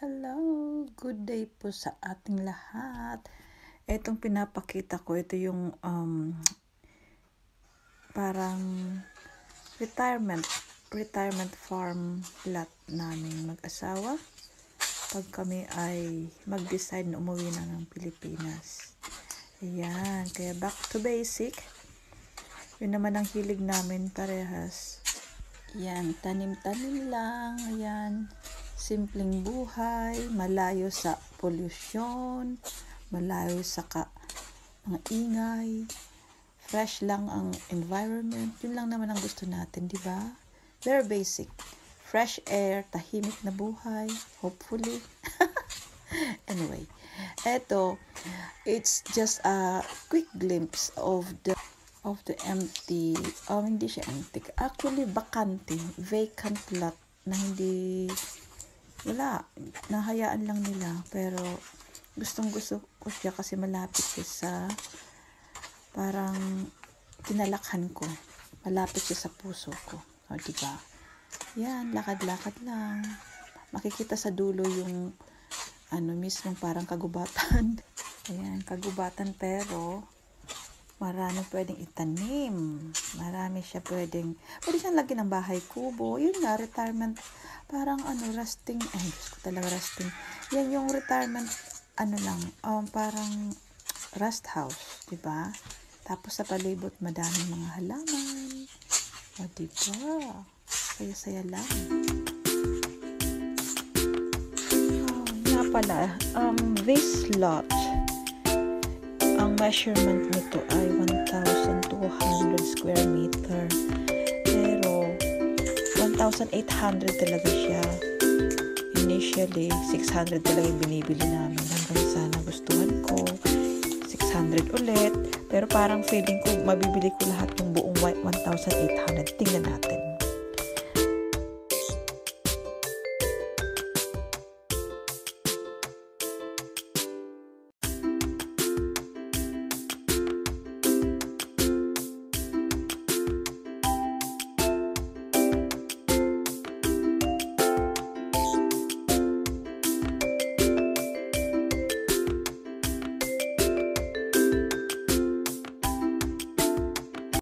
Hello! Good day po sa ating lahat. Itong pinapakita ko, ito yung parang retirement farm lot namin mag-asawa pag kami ay mag-decide na umuwi na ng Pilipinas. Ayan, kaya back to basic. Yun naman ang hilig namin parehas. Ayan, tanim-tanim lang. Ayan, simpleng buhay, malayo sa polusyon, malayo sa mga ingay, fresh lang ang environment. Yun lang naman ang gusto natin, di ba? Very basic. Fresh air, tahimik na buhay, hopefully. Anyway, eto, it's just a quick glimpse of the empty, hindi siya empty. Actually, vacant lot na hindi, wala, nahayaan lang nila. Pero, gustong-gusto ko siya kasi malapit siya sa, parang, kinalakhan ko. Malapit siya sa puso ko. O, diba? Yan, lakad-lakad lang. Makikita sa dulo yung, mismong parang kagubatan. Ayan, kagubatan pero, marami pwedeng itanim. Marami siya pwede siyang lagyan ng bahay kubo. Yun nga, retirement, parang resting, Diyos ko talaga resting. Yan yung retirement, parang rest house, diba? Tapos sa palibot, madaming mga halaman. O, diba? Saya-saya lang. Nga pala, this lot, ang measurement nito ay 1,200 square meter. Pero, 1,800 talaga siya. Initially, 600 talaga yung binibili namin. Hanggang sa nagustuhan ko, 600 ulit. Pero parang feeling ko, mabibili ko lahat yung buong 1,800. Tingnan natin.